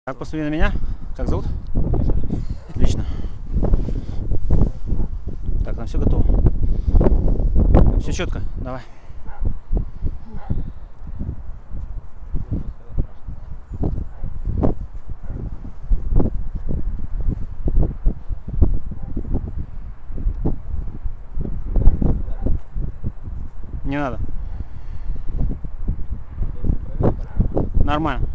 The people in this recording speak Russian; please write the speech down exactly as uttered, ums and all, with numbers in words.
Так, посмотри на меня. Как зовут? Отлично. Так, нам все готово. Все четко. Давай. Не надо. Нормально.